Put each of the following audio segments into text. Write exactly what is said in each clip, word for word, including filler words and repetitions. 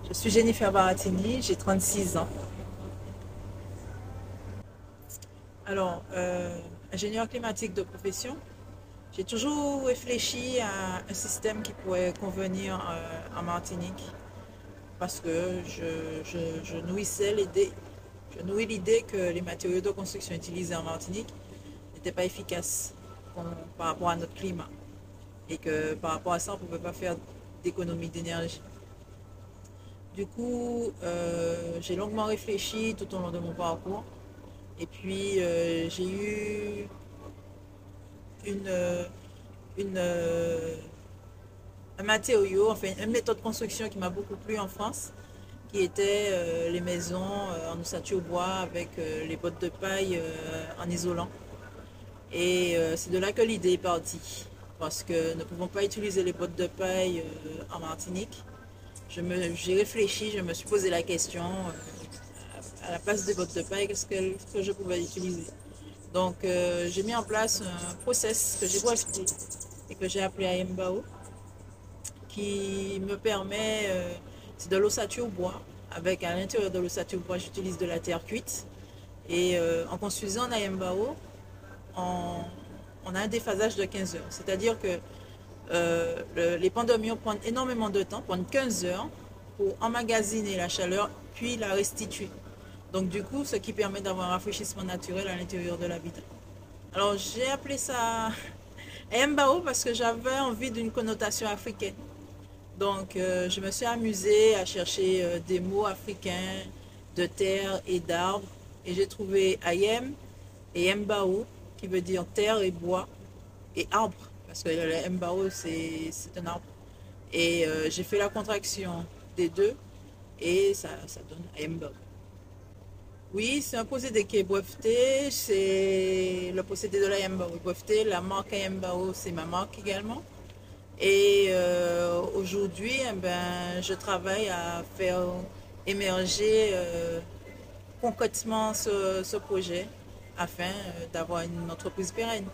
Je suis Jennifer Baratini, j'ai trente-six ans. Alors, euh, ingénieur climatique de profession, j'ai toujours réfléchi à un système qui pourrait convenir euh, en Martinique parce que je, je, je nourrissais l'idée, je nourris l'idée que les matériaux de construction utilisés en Martinique n'étaient pas efficaces pour- par rapport à notre climat et que par rapport à ça, on ne pouvait pas faire d'économie d'énergie. Du coup, euh, j'ai longuement réfléchi tout au long de mon parcours. Et puis, euh, j'ai eu une, euh, une, euh, un matériau, enfin, une méthode de construction qui m'a beaucoup plu en France, qui était euh, les maisons euh, en ossature bois avec euh, les bottes de paille euh, en isolant. Et euh, c'est de là que l'idée est partie. Parce que nous ne pouvons pas utiliser les bottes de paille euh, en Martinique. Je me, j'ai réfléchi, je me suis posé la question, euh, à la place des bottes de paille, qu'est-ce que, que je pouvais utiliser. Donc, euh, j'ai mis en place un process que j'ai breveté et que j'ai appelé A M B A O, qui me permet, euh, c'est de l'ossature bois. Avec à l'intérieur de l'ossature bois, j'utilise de la terre cuite. Et euh, en construisant un A M B A O, on, on a un déphasage de quinze heures. C'est-à-dire que euh, le- les pans de mur prennent énormément de temps, prennent quinze heures pour emmagasiner la chaleur, puis la restituer. Donc, du coup, ce qui permet d'avoir un rafraîchissement naturel à l'intérieur de l'habitat. Alors, j'ai appelé ça Mbao parce que j'avais envie d'une connotation africaine. Donc, euh, je me suis amusée à chercher euh, des mots africains de terre et d'arbres. Et j'ai trouvé Ayem et Mbao, qui veut dire terre et bois et arbre. Parce que le Mbao, c'est c'est un arbre. Et euh, j'ai fait la contraction des deux et ça, ça donne Mbao. Oui, c'est un procédé qui est breveté. C'est le procédé de la Yambao est breveté. La marque Yambao, c'est ma marque également. Et euh, aujourd'hui, eh ben, je travaille à faire émerger euh, concrètement ce, ce projet afin euh, d'avoir une entreprise pérenne.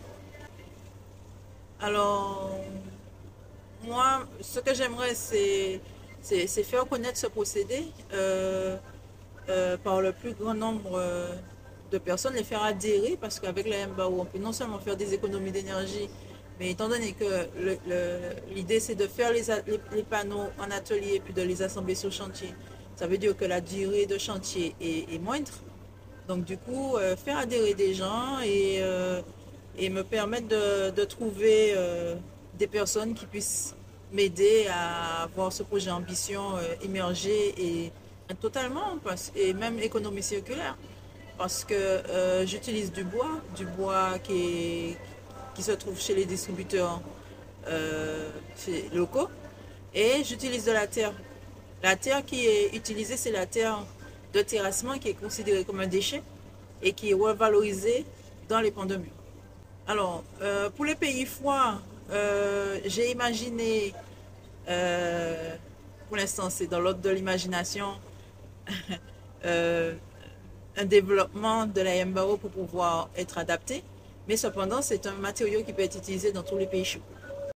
Alors, moi, ce que j'aimerais, c'est c'est- c'est faire connaître ce procédé. Euh, euh, par le plus grand nombre euh, de personnes, les faire adhérer, parce qu'avec la M B A O, on peut non seulement faire des économies d'énergie, mais étant donné que le- le- l'idée c'est de faire les, les- les panneaux en atelier puis de les assembler sur chantier, ça veut dire que la durée de chantier est, est moindre. Donc du coup, euh, faire adhérer des gens et, euh, et me permettre de, de trouver euh, des personnes qui puissent m'aider à voir ce projet ambition euh, émerger et totalement, parce, et même économie circulaire. Parce que euh, j'utilise du bois, du bois qui, est- qui se trouve chez les distributeurs euh, chez- locaux, et j'utilise de la terre. La terre qui est utilisée, c'est la terre de terrassement qui est considérée comme un déchet et qui est revalorisée dans les pans de mur. Alors, euh, pour les pays froids, euh, j'ai imaginé, euh, pour l'instant c'est dans l'ordre de l'imagination, euh, un développement de la M B A O pour pouvoir être adapté, mais cependant c'est un matériau qui peut être utilisé dans tous les pays chauds.